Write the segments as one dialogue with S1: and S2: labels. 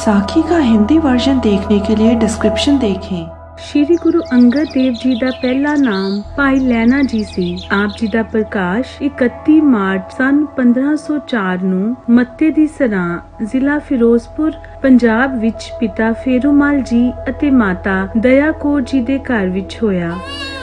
S1: साखी का हिंदी वर्जन देखने के लिए डिस्क्रिप्शन देखें।
S2: श्री गुरु अंगद देव जी का पहला नाम भाई लैना जी सी। आप जी का प्रकाश 31 मार्च सन 1504 ਨੂੰ ਮੱਤੇ ਦੀ ਸਰਾਂ ਜ਼ਿਲ੍ਹਾ ਫਿਰੋਜ਼ਪੁਰ ਪੰਜਾਬ ਵਿੱਚ ਪਿਤਾ ਫੇਰੂਮਲ ਜੀ ਅਤੇ ਮਾਤਾ ਦਇਆ ਕੌਰ ਜੀ ਦੇ ਘਰ ਵਿੱਚ ਹੋਇਆ।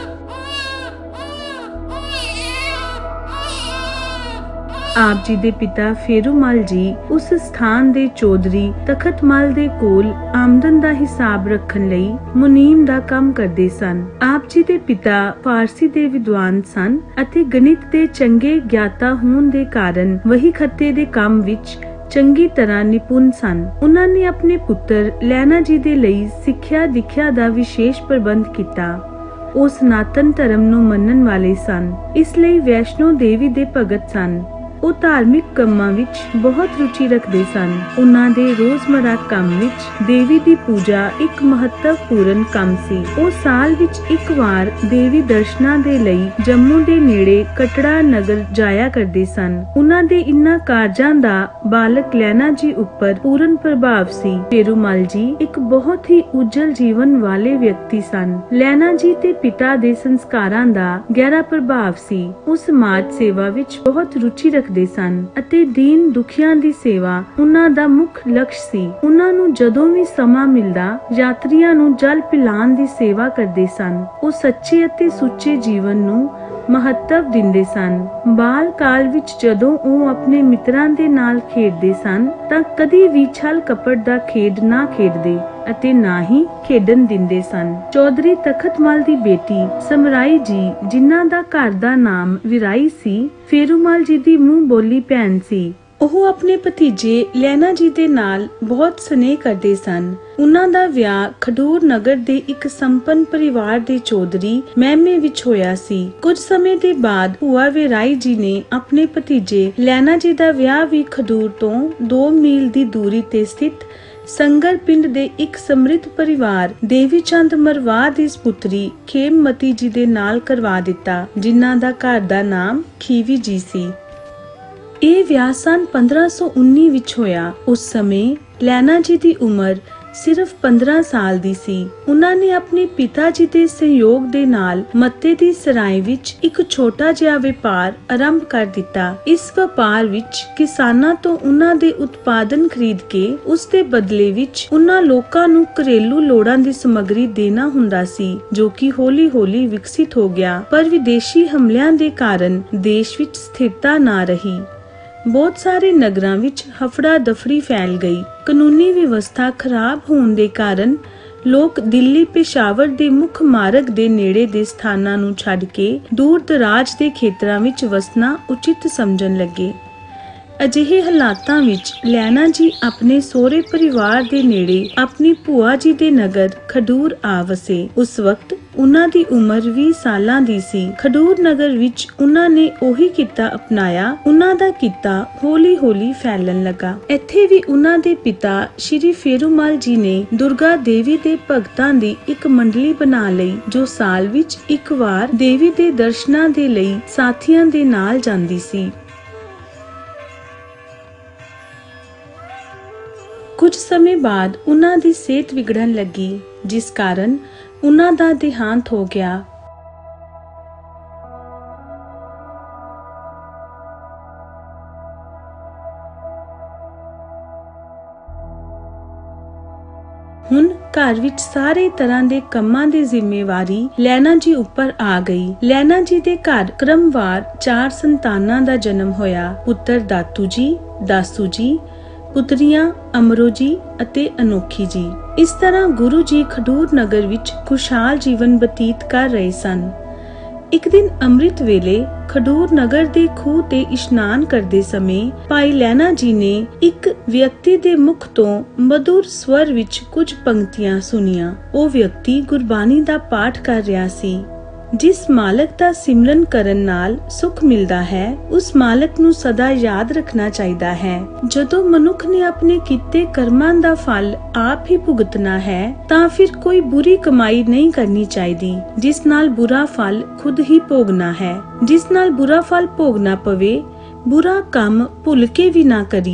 S2: आप जी दे पिता फेरूमल जी उस स्थान दे चौधरी तखतमल दे कोल आमदन दा हिसाब रखन लई मुनीम दा काम करदे सन। आप जी दे पिता फारसी दे विद्वान सन अते गणित दे चंगे ज्ञाता होण दे कारण वही खत्ते दे काम विच चंगी तरह निपुण सन। उन्हां ने अपने पुत्र लैना जी दे लई सिक्ख्या दिख्या दा विशेष प्रबंध किता। ਉਹ ਸਨਾਤਨ ਧਰਮ ਨੂੰ ਮੰਨਣ ਵਾਲੇ ਸਨ, ਇਸ ਲਈ ਵੈਸ਼ਨੋ ਦੇਵੀ ਦੇ ਭਗਤ ਸਨ। ਉਹ ਧਾਰਮਿਕ ਕੰਮਾਂ ਵਿੱਚ ਬਹੁਤ ਰੁਚੀ ਰੱਖਦੇ ਸਨ। ਉਹਨਾਂ ਦੇ ਰੋਜ਼ਮਰਾ ਕੰਮ ਵਿੱਚ ਦੇਵੀ ਦੀ ਪੂਜਾ ਇੱਕ ਮਹੱਤਵਪੂਰਨ ਕੰਮ ਸੀ। ਉਹ ਸਾਲ ਵਿੱਚ ਇੱਕ ਵਾਰ ਦੇਵੀ ਦਰਸ਼ਨਾਂ ਦੇ ਲਈ ਜੰਮੂ ਦੇ ਨੇੜੇ ਕਟੜਾ ਨਗਰ ਜਾਇਆ ਕਰਦੇ ਸਨ। ਉਹਨਾਂ ਦੇ ਇਨ੍ਹਾਂ ਕਾਰਜਾਂ ਦਾ ਬਾਲਕ ਲੈਨਾ ਜੀ ਉੱਪਰ ਪੂਰਨ ਪ੍ਰਭਾਵ ਸੀ। ਫੇਰੂਮਲ ਜੀ ਇੱਕ ਬਹੁਤ ਹੀ ਉਜਲ ਜੀਵਨ ਵਾਲੇ ਵਿਅਕਤੀ ਸਨ। ਲੈਨਾ ਜੀ ਤੇ ਪਿਤਾ ਦੇ ਸੰਸਕਾਰਾਂ ਦਾ ਗਹਿਰਾ ਪ੍ਰਭਾਵ ਸੀ। ਉਹ ਸਮਾਜ ਸੇਵਾ ਵਿੱਚ ਬਹੁਤ ਰੁਚੀ ਰੱਖਦੇ ਸਨ ਅਤੇ ਦੀਨ ਦੁਖੀਆਂ ਦੀ ਸੇਵਾ ਉਹਨਾਂ ਦਾ ਮੁੱਖ ਲਕਸ਼ ਸੀ। ਉਹਨਾਂ ਨੂੰ ਜਦੋਂ ਵੀ ਸਮਾਂ ਮਿਲਦਾ ਯਾਤਰੀਆਂ ਨੂੰ ਜਲ ਪਿਲਾਉਣ ਦੀ ਸੇਵਾ ਕਰਦੇ ਸਨ। ਉਹ ਸੱਚੇ ਅਤੇ ਸੁੱਚੇ ਜੀਵਨ ਨੂੰ ਮਹੱਤਵ ਦਿੰਦੇ ਸਨ। ਬਾਲ ਕਾਲ ਵਿੱਚ ਜਦੋਂ ਉਹ ਆਪਣੇ ਮਿੱਤਰਾਂ ਦੇ ਨਾਲ ਖੇਡਦੇ ਸਨ ਤਾਂ ਕਦੀ ਵੀ ਛਲ ਕਪਟ ਦਾ ਖੇਡ ਨਾ ਖੇਡਦੇ ਅਤੇ ਨਾ ਹੀ ਖੇਡਣ ਦਿੰਦੇ ਸਨ। ਚੌਧਰੀ ਤਖਤਮਲ ਦੀ ਬੇਟੀ ਸਮਰਾਈ ਜੀ, ਜਿਨ੍ਹਾਂ ਦਾ ਘਰ ਦਾ ਨਾਮ ਵਿਰਾਈ ਸੀ, ਫੇਰੂਮਲ ਜੀ ਦੀ ਮੂੰਹ ਬੋਲੀ ਭੈਣ ਸੀ। ਉਹ ਆਪਣੇ ਭਤੀਜੇ ਲੈਨਾ ਜੀ ਦੇ ਨਾਲ ਬਹੁਤ ਸਨੇਹ ਕਰਦੇ ਸਨ। ਉਹਨਾਂ ਦਾ ਵਿਆਹ ਖਡੂਰ ਨਗਰ ਦੇ ਇੱਕ ਸੰਪੰਨ ਪਰਿਵਾਰ ਦੇ ਚੌਧਰੀ ਮਹਿਮੇ ਵਿੱਚ ਹੋਇਆ ਸੀ। ਕੁਝ ਸਮੇਂ ਦੇ ਬਾਅਦ ਭੂਆ ਵਿਰਾਈ ਜੀ ਨੇ ਆਪਣੇ ਭਤੀਜੇ ਲੈਨਾ ਜੀ ਦਾ ਵਿਆਹ ਵੀ ਖਡੂਰ ਤੋਂ 2 ਮੀਲ ਦੀ ਦੂਰੀ ਤੇ ਸਥਿਤ ਸੰਗਰ ਪਿੰਡ ਦੇ ਇੱਕ ਸਮ੍ਰਿੱਧ ਪਰਿਵਾਰ ਦੇਵੀ ਚੰਦ ਮਰਵਾਹ ਦੀ ਸੁਪੁੱਤਰੀ ਖੇਮਮਤੀ ਜੀ ਦੇ ਨਾਲ ਕਰਵਾ ਦਿੱਤਾ, ਜਿਨ੍ਹਾਂ ਦਾ ਘਰ ਦਾ ਨਾਮ ਖੀਵੀ ਜੀ ਸੀ। ਇਹ ਵਿਆਹ ਸਨ 1519 ਵਿੱਚ ਹੋਇਆ। ਉਸ ਸਮੇਂ ਲੈਨਾ ਜੀ ਦੀ ਉਮਰ ਸਿਰਫ 15 ਸਾਲ ਦੀ ਸੀ। ਉਹਨਾਂ ਨੇ ਆਪਣੇ ਪਿਤਾ ਜੀ ਦੇ ਸਹਿਯੋਗ ਦੇ ਨਾਲ ਮੱਤੇ ਦੀ ਸਰਾਏ ਵਿੱਚ ਇੱਕ ਛੋਟਾ ਜਿਹਾ ਵਪਾਰ ਆਰੰਭ ਕਰ ਦਿੱਤਾ। ਇਸ ਵਪਾਰ ਵਿੱਚ ਕਿਸਾਨਾਂ ਤੋਂ ਉਹਨਾਂ ਦੇ ਉਤਪਾਦਨ ਖਰੀਦ ਕੇ ਉਸ ਦੇ ਬਦਲੇ ਵਿੱਚ ਉਹਨਾਂ ਲੋਕਾਂ ਨੂੰ ਘਰੇਲੂ ਲੋੜਾਂ ਦੀ ਸਮੱਗਰੀ ਦੇਣਾ ਹੁੰਦਾ ਸੀ, ਜੋ ਕਿ ਹੌਲੀ-ਹੌਲੀ ਵਿਕਸਿਤ ਹੋ ਗਿਆ। ਪਰ ਵਿਦੇਸ਼ੀ ਹਮਲਿਆਂ ਦੇ ਕਾਰਨ ਦੇਸ਼ ਵਿੱਚ ਸਥਿਰਤਾ ਨਾ ਰਹੀ। ਬਹੁਤ ਸਾਰੇ ਨਗਰਾਂ ਵਿੱਚ ਹਫੜਾ ਦਫੜੀ ਫੈਲ ਗਈ। ਕਾਨੂੰਨੀ ਵਿਵਸਥਾ ਖਰਾਬ ਹੋਣ ਦੇ ਕਾਰਨ ਲੋਕ ਦਿੱਲੀ ਪੇਸ਼ਾਵਰ ਦੇ ਮੁੱਖ ਮਾਰਗ ਦੇ ਨੇੜੇ ਦੇ ਸਥਾਨਾਂ ਨੂੰ ਛੱਡ ਕੇ ਦੂਰ ਦਰਾਜ ਦੇ ਖੇਤਰਾਂ ਵਿੱਚ ਵਸਣਾ ਉਚਿਤ ਸਮਝਣ ਲੱਗੇ। ਅਜਿਹੇ ਹਾਲਾਤਾਂ ਵਿੱਚ ਲੈਨਾ ਜੀ ਆਪਣੇ ਸਹੁਰੇ ਪਰਿਵਾਰ ਦੇ ਨੇੜੇ ਆਪਣੀ ਭੂਆ ਜੀ ਦੇ ਨਗਰ ਖਡੂਰ ਆ ਵਸੇ। ਉਸ ਵਕਤ ਉਹਨਾਂ ਦੀ ਉਮਰ 20 ਸਾਲਾਂ ਦੀ ਸੀ। ਖਡੂਰ ਨਗਰ ਵਿੱਚ ਉਹਨਾਂ ਨੇ ਉਹੀ ਕਿੱਤਾ ਅਪਣਾਇਆ। ਉਹਨਾਂ ਦਾ ਕਿੱਤਾ ਹੌਲੀ-ਹੌਲੀ ਫੈਲਣ ਲੱਗਾ। ਇੱਥੇ ਵੀ ਉਹਨਾਂ ਦੇ ਪਿਤਾ ਸ਼੍ਰੀ ਫੇਰੂਮਲ ਜੀ ਨੇ ਦੁਰਗਾ ਦੇਵੀ ਦੇ ਭਗਤਾਂ ਦੀ ਇੱਕ ਮੰਡਲੀ ਬਣਾ ਲਈ, ਜੋ ਸਾਲ ਵਿੱਚ ਇੱਕ ਵਾਰ ਦੇਵੀ ਦੇ ਦਰਸ਼ਨਾਂ ਦੇ ਲਈ ਸਾਥੀਆਂ ਦੇ ਨਾਲ ਜਾਂਦੀ ਸੀ। ਕੁਝ ਸਮੇਂ ਬਾਅਦ ਉਹਨਾਂ ਦੀ ਸਿਹਤ ਵਿਗੜਨ ਲੱਗੀ, ਜਿਸ ਕਾਰਨ ਉਹਨਾਂ ਦਾ ਦੇਹਾਂਤ ਹੋ ਗਿਆ। ਹੁਣ ਘਰ ਵਿੱਚ ਸਾਰੇ ਤਰ੍ਹਾਂ ਦੇ ਕੰਮਾਂ ਦੀ ਜ਼ਿੰਮੇਵਾਰੀ ਲੈਨਾ ਜੀ ਉੱਪਰ ਆ ਗਈ। ਲੈਨਾ ਜੀ ਦੇ ਘਰ ਕ੍ਰਮਵਾਰ 4 ਸੰਤਾਨਾਂ ਦਾ ਜਨਮ ਹੋਇਆ। ਪੁੱਤਰ ਦਾਤੂ ਜੀ, ਦਾਸੂ ਜੀ, ਪੁੱਤਰੀਆਂ ਅਮਰੋ ਜੀ ਅਤੇ ਅਨੋਖੀ ਜੀ। ਇਸ ਤਰ੍ਹਾਂ ਗੁਰੂ ਜੀ ਖਡੂਰ ਨਗਰ ਵਿੱਚ ਖੁਸ਼ਹਾਲ ਜੀਵਨ ਬਤੀਤ ਕਰ ਰਹੇ ਸਨ। ਇੱਕ ਦਿਨ ਅੰਮ੍ਰਿਤ ਵੇਲੇ ਖਡੂਰ ਨਗਰ ਦੇ ਖੂਹ ਤੇ ਇਸ਼ਨਾਨ ਕਰਦੇ ਸਮੇਂ ਭਾਈ ਲੈਨਾ ਜੀ ਨੇ ਇੱਕ ਵਿਅਕਤੀ ਦੇ ਮੁਖ ਤੋਂ ਮਧੁਰ ਸਵਰ ਵਿੱਚ ਕੁਝ ਪੰਕਤੀਆਂ ਸੁਣੀਆਂ। ਉਹ ਵਿਅਕਤੀ ਗੁਰਬਾਣੀ ਦਾ ਪਾਠ ਕਰ ਰਿਹਾ ਸੀ। ਜਿਸ ਮਾਲਕ ਦਾ ਸਿਮਰਨ ਕਰਨ ਨਾਲ ਸੁਖ ਮਿਲਦਾ ਹੈ, ਉਸ ਮਾਲਕ ਨੂੰ ਸਦਾ ਯਾਦ ਰੱਖਣਾ ਚਾਹੀਦਾ ਹੈ। ਜਦੋਂ ਮਨੁੱਖ ਨੇ ਆਪਣੇ ਕੀਤੇ ਕਰਮਾਂ ਦਾ ਫਲ ਆਪ ਹੀ ਭੁਗਤਣਾ ਹੈ, ਤਾਂ ਫਿਰ ਕੋਈ ਬੁਰੀ ਕਮਾਈ ਨਹੀਂ ਕਰਨੀ ਚਾਹੀਦੀ, ਜਿਸ ਨਾਲ ਬੁਰਾ ਫਲ ਖੁਦ ਹੀ ਭੋਗਣਾ ਹੈ। ਜਿਸ ਨਾਲ ਬੁਰਾ ਫਲ ਭੋਗਣਾ ਪਵੇ, ਬੁਰਾ ਕੰਮ ਭੁੱਲ ਕੇ ਵੀ ਨਾ ਕਰੀਏ।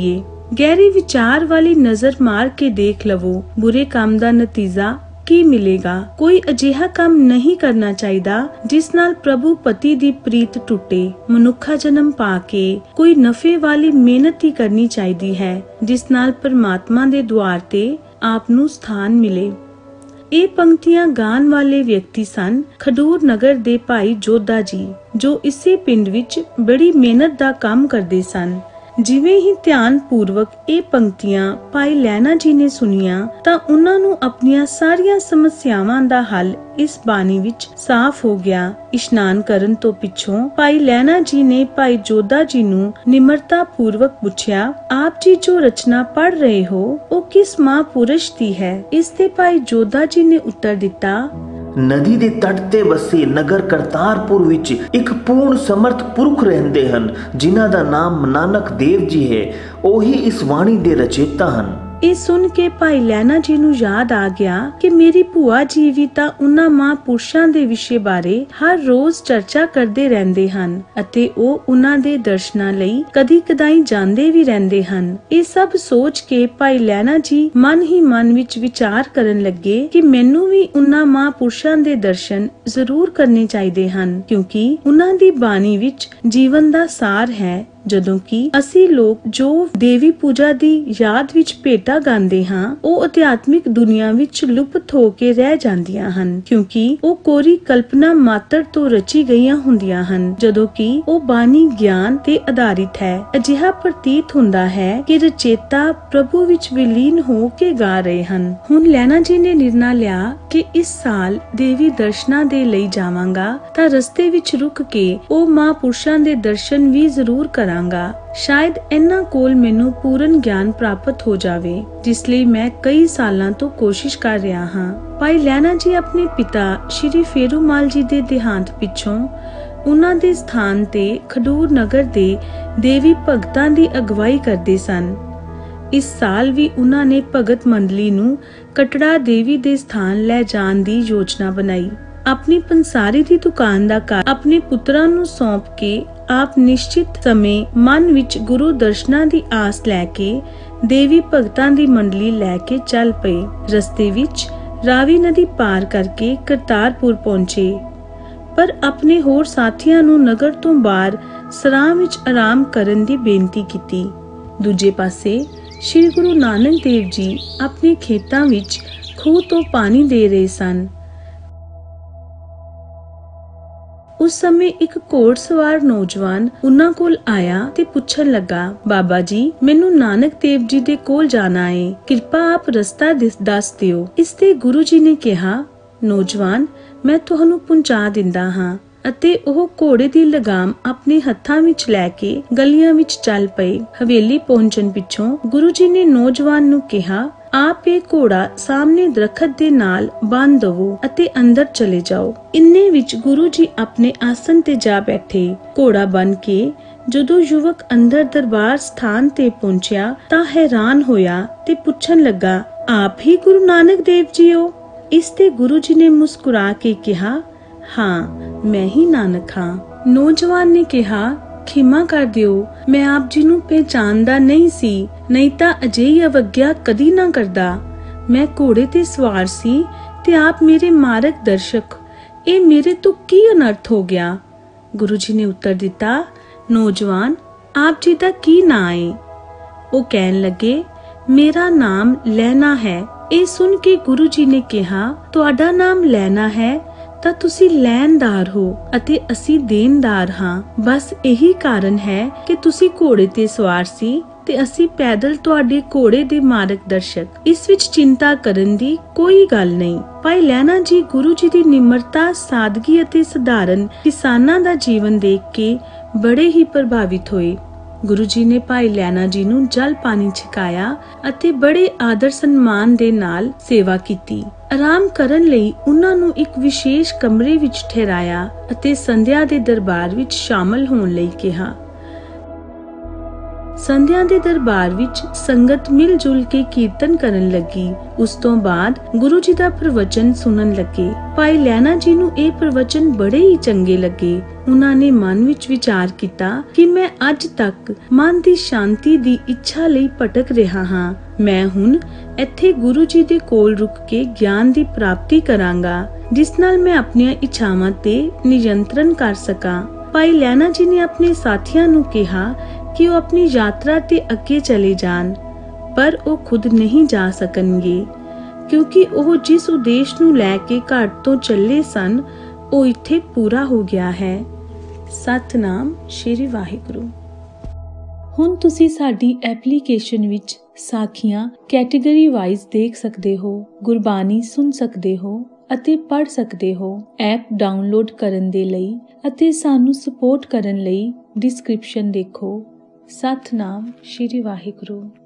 S2: गहरे विचार वाली नजर मार के देख लवो, बुरे काम ਦਾ ਨਤੀਜਾ ਕੀ ਮਿਲੇਗਾ। ਕੋਈ ਅਜਿਹਾ ਕੰਮ ਨਹੀਂ ਕਰਨਾ ਚਾਹੀਦਾ ਜਿਸ ਨਾਲ ਪ੍ਰਭੂ ਪਤੀ ਦੀ ਪ੍ਰੀਤ ਟੁੱਟੇ। ਮਨੁੱਖਾ ਜਨਮ ਪਾ ਕੇ ਕੋਈ ਨਫੇ ਵਾਲੀ ਮਿਹਨਤ ਹੀ ਕਰਨੀ ਚਾਹੀਦੀ ਹੈ ਜਿਸ ਨਾਲ ਪਰਮਾਤਮਾ ਦੇ ਦੁਆਰ ਤੇ ਆਪ ਨੂੰ ਸਥਾਨ ਮਿਲੇ। ਇਹ ਪੰਕਤੀਆਂ ਗਾਣ ਵਾਲੇ ਵਿਅਕਤੀ ਸਨ ਖਡੂਰ ਨਗਰ ਦੇ ਭਾਈ ਜੋਧਾ ਜੀ, ਜੋ ਇਸੇ ਪਿੰਡ ਵਿੱਚ ਬੜੀ ਮਿਹਨਤ ਦਾ ਕੰਮ ਕਰਦੇ ਸਨ। ਜਿਵੇਂ ਹੀ ਧਿਆਨ ਪੂਰਵਕ ਇਹ ਪੰਕਤੀਆਂ ਭਾਈ ਲਹਿਣਾ ਜੀ ਨੇ ਸੁਣੀਆਂ ਤਾਂ ਉਹਨਾਂ ਨੂੰ ਆਪਣੀਆਂ ਸਾਰੀਆਂ ਸਮੱਸਿਆਵਾਂ ਦਾ ਹੱਲ ਇਸ ਬਾਣੀ ਵਿੱਚ ਸਾਫ਼ ਹੋ ਗਿਆ। ਇਸ਼ਨਾਨ ਕਰਨ ਤੋਂ ਪਿੱਛੋਂ ਭਾਈ ਲਹਿਣਾ ਜੀ ਨੇ ਭਾਈ ਜੋਧਾ ਜੀ ਨੂੰ ਨਿਮਰਤਾ ਪੂਰਵਕ ਪੁੱਛਿਆ, ਆਪ ਜੀ ਜੋ ਰਚਨਾ ਪੜ੍ਹ ਰਹੇ ਹੋ ਉਹ ਕਿਸ ਮਹਾਂਪੁਰਸ਼ ਦੀ ਹੈ। ਇਸ ਤੇ ਭਾਈ ਜੋਧਾ ਜੀ ਨੇ ਉੱਤਰ ਦਿੱਤਾ,
S3: ਨਦੀ ਦੇ ਤੱਟ ਤੇ ਵਸੇ ਨਗਰ ਕਰਤਾਰਪੁਰ ਵਿੱਚ ਇੱਕ ਪੂਰਨ ਸਮਰਥ ਪੁਰਖ ਰਹਿੰਦੇ ਹਨ ਜਿਨ੍ਹਾਂ ਦਾ ਨਾਮ ਨਾਨਕ ਦੇਵ ਜੀ ਹੈ। ਉਹੀ ਇਸ ਬਾਣੀ ਦੇ ਰਚੇਤਾ ਹਨ।
S2: ਇਹ ਸੁਣ ਕੇ ਭਾਈ ਲਹਿਣਾ ਜੀ ਨੂੰ ਯਾਦ ਆ ਗਿਆ ਕਿ ਮੇਰੀ ਭੂਆ ਜੀ ਵੀ ਤਾਂ ਉਹਨਾਂ ਮਹਾਂਪੁਰਸ਼ਾਂ ਦੇ ਵਿਸ਼ੇ ਬਾਰੇ ਹਰ ਰੋਜ਼ ਚਰਚਾ ਕਰਦੇ ਰਹਿੰਦੇ ਹਨ ਅਤੇ ਉਹ ਉਹਨਾਂ ਦੇ ਦਰਸ਼ਨਾਂ ਲਈ ਕਦੀ-ਕਦਾਈ ਜਾਂਦੇ ਵੀ ਰਹਿੰਦੇ ਹਨ। ਇਹ ਸਭ ਸੋਚ ਕੇ ਭਾਈ ਲਹਿਣਾ ਜੀ ਮਨ ਹੀ ਮਨ ਵਿੱਚ ਵਿਚਾਰ ਕਰਨ ਲੱਗੇ ਕਿ ਮੈਨੂੰ ਵੀ ਉਹਨਾਂ ਮਹਾਂਪੁਰਸ਼ਾਂ ਦੇ ਦਰਸ਼ਨ ਜ਼ਰੂਰ ਕਰਨੇ ਚਾਹੀਦੇ ਹਨ, ਕਿਉਂਕਿ ਉਹਨਾਂ ਦੀ ਬਾਣੀ ਵਿੱਚ ਜੀਵਨ ਦਾ ਸਾਰ ਹੈ। ਜਦੋਂ ਕਿ ਅਸੀਂ ਲੋਕ ਜੋ ਦੇਵੀ ਪੂਜਾ ਦੀ ਯਾਦ ਵਿੱਚ ਭੇਟਾ ਗਾਉਂਦੇ ਹਾਂ ਉਹ ਅਧਿਆਤਮਿਕ ਦੁਨੀਆ ਵਿੱਚ ਲੁਪਤ ਹੋ ਕੇ ਰਹਿ ਜਾਂਦੀਆਂ ਹਨ, ਕਿਉਂਕਿ ਉਹ ਕੋਰੀ ਕਲਪਨਾ ਮਾਤਰ ਤੋਂ ਰਚੀ ਗਈਆਂ ਹੁੰਦੀਆਂ ਹਨ, ਜਦੋਂ ਕਿ ਉਹ ਬਾਣੀ ਗਿਆਨ ਤੇ ਆਧਾਰਿਤ ਹੈ। ਅਜਿਹਾ ਪ੍ਰਤੀਤ ਹੁੰਦਾ ਹੈ ਕਿ ਰਚੇਤਾ ਪ੍ਰਭੂ ਵਿੱਚ ਵਿਲੀਨ ਹੋ ਕੇ ਗਾ ਰਹੇ ਹਨ। ਹੁਣ ਲਹਿਣਾ ਜੀ ਨੇ ਨਿਰਣਾ ਲਿਆ ਕਿ ਇਸ ਸਾਲ ਦੇਵੀ ਦਰਸ਼ਨਾਂ ਦੇ ਲਈ ਜਾਵਾਂਗਾ ਤਾਂ ਰਸਤੇ ਵਿੱਚ ਰੁਕ ਕੇ ਉਹ ਮਹਾਂਪੁਰਸ਼ਾਂ ਦੇ ਦਰਸ਼ਨ ਵੀ ਜ਼ਰੂਰ ਕਰਾਂਗਾ। ਸ਼ਾਇਦ ਇਹਨਾਂ ਕੋਲ ਮੈਨੂੰ ਪੂਰਨ ਗਿਆਨ ਪ੍ਰਾਪਤ ਹੋ ਜਾਵੇ, ਜਿਸ ਲਈ ਮੈਂ ਕਈ ਸਾਲਾਂ ਤੋਂ ਕੋਸ਼ਿਸ਼ ਕਰ ਰਿਹਾ ਹਾਂ। ਭਾਈ ਲਹਿਣਾ ਜੀ ਆਪਣੇ ਪਿਤਾ ਸ਼੍ਰੀ ਫੇਰੂਮਾਲ ਜੀ ਦੇ ਦੇਹਾਂਤ ਪਿੱਛੋਂ ਉਹਨਾਂ ਦੇ ਸਥਾਨ ਤੇ ਖਡੂਰ ਨਗਰ ਦੇ ਦੇਵੀ ਭਗਤਾਂ ਦੀ ਅਗਵਾਈ ਕਰਦੇ ਸਨ। ਇਸ ਸਾਲ ਵੀ ਉਹਨਾਂ ਨੇ ਭਗਤ ਮੰਡਲੀ ਨੂੰ ਕਟੜਾ ਦੇਵੀ ਦੇ ਸਥਾਨ ਲੈ ਜਾਣ ਦੀ ਯੋਜਨਾ ਬਣਾਈ। ਆਪਣੀ ਪੰਸਾਰੀ ਦੀ ਦੁਕਾਨ ਦਾ ਕਾਰਜ ਆਪਣੇ ਪੁੱਤਰਾਂ ਨੂੰ ਸੌਂਪ ਕੇ ਆਪ ਨਿਸ਼ਚਿਤ ਸਮੇਂ ਮਨ ਵਿੱਚ ਗੁਰੂ ਦਰਸ਼ਨਾਂ ਦੀ ਆਸ ਲੈ ਕੇ ਦੇਵੀ ਭਗਤਾਂ ਦੀ ਮੰਡਲੀ ਲੈ ਕੇ ਚੱਲ ਪਏ। ਰਸਤੇ ਵਿੱਚ ਰਾਵੀ ਨਦੀ ਪਾਰ ਕਰਕੇ ਕਰਤਾਰਪੁਰ ਪਹੁੰਚੇ, ਪਰ ਆਪਣੇ ਹੋਰ ਸਾਥੀਆਂ ਨੂੰ ਨਗਰ ਤੋਂ ਬਾਹਰ ਸਰਾਂ ਵਿੱਚ ਆਰਾਮ ਕਰਨ ਦੀ ਬੇਨਤੀ ਕੀਤੀ। ਦੂਜੇ ਪਾਸੇ ਸ਼੍ਰੀ ਗੁਰੂ ਨਾਨਕ ਦੇਵ ਜੀ ਆਪਣੇ ਖੇਤਾਂ ਵਿੱਚ ਖੂਹ ਤੋਂ ਪਾਣੀ ਦੇ ਰਹੇ ਸਨ। ਉਸ ਸਮੇਂ ਇੱਕ ਘੋੜਸਵਾਰ ਨੌਜਵਾਨ ਉਹਨਾਂ ਕੋਲ ਆਇਆ ਤੇ ਪੁੱਛਣ ਲੱਗਾ, ਬਾਬਾ ਜੀ ਮੈਨੂੰ ਨਾਨਕ ਦੇਵ ਜੀ ਦੇ ਕੋਲ ਜਾਣਾ ਹੈ, ਕਿਰਪਾ ਆਪ ਰਸਤਾ ਦੱਸ ਦਿਓ। ਇਸ ਤੇ ਗੁਰੂ ਜੀ ਨੇ ਕਿਹਾ, ਨੌਜਵਾਨ ਮੈਂ ਤੁਹਾਨੂੰ ਪਹੁੰਚਾ ਦਿੰਦਾ ਹਾਂ। ਅਤੇ ਉਹ ਘੋੜੇ ਦੀ ਲਗਾਮ ਆਪਣੇ ਹੱਥਾਂ ਵਿੱਚ ਲੈ ਕੇ ਗਲੀਆਂ ਵਿੱਚ ਚੱਲ ਪਏ। ਹਵੇਲੀ ਪਹੁੰਚਣ ਪਿੱਛੋਂ ਗੁਰੂ ਜੀ ਨੇ ਨੌਜਵਾਨ ਨੂੰ ਕਿਹਾ, ਆਪ ਇਹ ਘੋੜਾ ਸਾਹਮਣੇ ਦਰਖਤ ਦੇ ਨਾਲ ਬੰਨ੍ਹ ਦਵੋ ਅਤੇ ਅੰਦਰ ਚਲੇ ਜਾਓ। ਇੰਨੇ ਵਿੱਚ ਗੁਰੂ ਜੀ ਆਪਣੇ ਆਸਨ ਤੇ ਜਾ ਬੈਠੇ। ਘੋੜਾ ਬੰਨ੍ਹ ਕੇ ਜਦੋਂ ਯੁਵਕ ਅੰਦਰ ਦਰਬਾਰ ਸਥਾਨ ਤੇ ਪਹੁੰਚਿਆ ਤਾਂ ਹੈਰਾਨ ਹੋਇਆ ਤੇ ਪੁੱਛਣ ਲੱਗਾ, ਆਪ ਹੀ ਗੁਰੂ ਨਾਨਕ ਦੇਵ ਜੀ ਹੋ? ਇਸ ਤੇ ਗੁਰੂ ਜੀ ਨੇ ਮੁਸਕਰਾ ਕੇ ਕਿਹਾ, ਹਾਂ ਮੈਂ ਹੀ ਨਾਨਕ ਹਾਂ। ਨੌਜਵਾਨ ਨੇ ਕਿਹਾ, ਖਿਮਾ ਕਰ ਦਿਓ, ਮੈਂ ਆਪ ਜੀ ਨੂੰ ਪਹਿਚਾਨਦਾ ਨਹੀਂ ਸੀ, ਨਹੀਂ ਤਾਂ ਅਜਿਹੀ ਅਵਗਿਆ ਕਦੀ ਨਾ ਕਰਦਾ। ਮੈਂ ਘੋੜੇ ਤੇ ਸਵਾਰ ਸੀ ਤੇ ਆਪ ਮੇਰੇ ਮਾਰਗ ਦਰਸ਼ਕ। ਇਹ ਮੇਰੇ ਤੋਂ ਕੀ ਅਨਰਥ ਹੋ ਗਿਆ? ਗੁਰੂ ਜੀ ਨੇ ਉੱਤਰ ਦਿੱਤਾ, ਨੌਜਵਾਨ ਆਪ ਜੀ ਦਾ ਕੀ ਨਾਂ ਹੈ? ਉਹ ਕਹਿਣ ਲੱਗੇ, ਮੇਰਾ ਨਾਮ ਲਹਿਣਾ ਹੈ। ਇਹ ਸੁਣ ਕੇ ਗੁਰੂ ਜੀ ਨੇ ਕਿਹਾ, ਤੁਹਾਡਾ ਨਾਮ ਲਹਿਣਾ ਹੈ ਤਾਂ ਤੁਸੀਂ ਲੈਣਦਾਰ ਹੋ ਅਤੇ ਅਸੀਂ ਦੇਣਦਾਰ ਹਾਂ। ਬਸ ਇਹੀ ਕਾਰਨ ਹੈ ਕਿ ਤੁਸੀਂ ਘੋੜੇ ਤੇ ਸਵਾਰ ਸੀ ਤੇ ਅਸੀਂ ਪੈਦਲ ਤੁਹਾਡੇ ਘੋੜੇ ਦੇ ਮਾਰਗ ਦਰਸ਼ਕ। ਇਸ ਵਿੱਚ ਚਿੰਤਾ ਕਰਨ ਦੀ ਕੋਈ ਗੱਲ ਨਹੀਂ। ਭਾਈ ਲਹਿਣਾ ਜੀ ਗੁਰੂ ਜੀ ਦੀ ਨਿਮਰਤਾ, ਸਾਦਗੀ ਅਤੇ ਸਧਾਰਨ ਕਿਸਾਨਾਂ ਦਾ ਜੀਵਨ ਦੇਖ ਕੇ ਬੜੇ ਹੀ ਪ੍ਰਭਾਵਿਤ ਹੋਏ। ਗੁਰੂ ਜੀ ਨੇ ਭਾਈ ਲਹਿਣਾ ਜੀ ਨੂੰ ਜਲ ਪਾਣੀ ਛਕਾਇਆ ਅਤੇ ਬੜੇ ਆਦਰ ਸਨਮਾਨ ਦੇ ਨਾਲ ਸੇਵਾ ਕੀਤੀ। ਆਰਾਮ ਕਰਨ ਲਈ ਉਹਨਾਂ ਨੂੰ ਇੱਕ ਵਿਸ਼ੇਸ਼ ਕਮਰੇ ਵਿੱਚ ਠਹਿਰਾਇਆ ਅਤੇ ਸੰਧਿਆ ਦੇ ਦਰਬਾਰ ਵਿੱਚ ਸ਼ਾਮਲ ਹੋਣ ਲਈ ਕਿਹਾ। ਸੰਧਿਆ ਦੇ ਦਰਬਾਰ ਵਿੱਚ ਸੰਗਤ ਮਿਲ ਜੁਲ ਕੇ ਕੀਰਤਨ ਕਰਨ ਲੱਗੀ। ਉਸ ਤੋਂ ਬਾਅਦ ਗੁਰੂ ਜੀ ਦਾ ਪ੍ਰਵਚਨ ਸੁਣਨ ਲੱਗੇ। ਭਾਈ ਲਹਿਣਾ ਜੀ ਨੂੰ ਇਹ ਪ੍ਰਵਚਨ ਬੜੇ ਹੀ ਚੰਗੇ ਲੱਗੇ ਉਹਨਾਂ ਨੇ ਮਨ ਵਿੱਚ ਵਿਚਾਰ ਕੀਤਾ ਕਿ ਮੈਂ ਅੱਜ ਤੱਕ ਮਨ ਦੀ ਸ਼ਾਂਤੀ ਦੀ ਇੱਛਾ ਲਈ ਭਟਕ ਰਿਹਾ ਹਾਂ। ਮੈਂ ਹੁਣ ਇੱਥੇ ਗੁਰੂ ਜੀ ਦੇ ਕੋਲ ਰੁਕ ਕੇ ਗਿਆਨ ਦੀ ਪ੍ਰਾਪਤੀ ਕਰਾਂਗਾ, ਜਿਸ ਨਾਲ ਮੈਂ ਆਪਣੀਆਂ ਇੱਛਾਵਾਂ ਤੇ ਨਿਯੰਤਰਣ ਕਰ ਸਕਾਂ। ਭਾਈ ਲਹਿਣਾ ਜੀ ਨੇ ਆਪਣੇ ਸਾਥੀਆਂ ਨੂੰ ਕਿਹਾ ਕਿ ਉਹ ਆਪਣੀ ਯਾਤਰਾ ਤੇ ਅੱਗੇ ਚਲੇ ਜਾਣ, ਪਰ ਉਹ ਖੁਦ ਨਹੀਂ ਜਾ ਸਕਣਗੇ, ਕਿਉਂਕਿ ਉਹ ਜਿਸ ਉਦੇਸ਼ ਨੂੰ ਲੈ ਕੇ ਘਾਟ ਤੋਂ ਚੱਲੇ ਸਨ ਉਹ ਇੱਥੇ ਪੂਰਾ ਹੋ ਗਿਆ ਹੈ। ਸਤਨਾਮ ਸ਼੍ਰੀ ਵਾਹਿਗੁਰੂ। ਹੁਣ ਤੁਸੀਂ ਸਾਡੀ ਐਪਲੀਕੇਸ਼ਨ ਵਿੱਚ ਸਾਖੀਆਂ ਕੈਟੇਗਰੀ ਵਾਈਜ਼ ਦੇਖ ਸਕਦੇ ਹੋ, ਗੁਰਬਾਣੀ ਸੁਣ ਸਕਦੇ ਹੋ ਅਤੇ ਪੜ੍ਹ ਸਕਦੇ ਹੋ। ਐਪ ਡਾਊਨਲੋਡ ਕਰਨ ਦੇ ਲਈ ਅਤੇ ਸਾਨੂੰ ਸਪੋਰਟ ਕਰਨ ਲਈ ਡਿਸਕ੍ਰਿਪਸ਼ਨ ਦੇਖੋ। ਸਤਨਾਮ ਸ਼੍ਰੀ ਵਾਹਿਗੁਰੂ।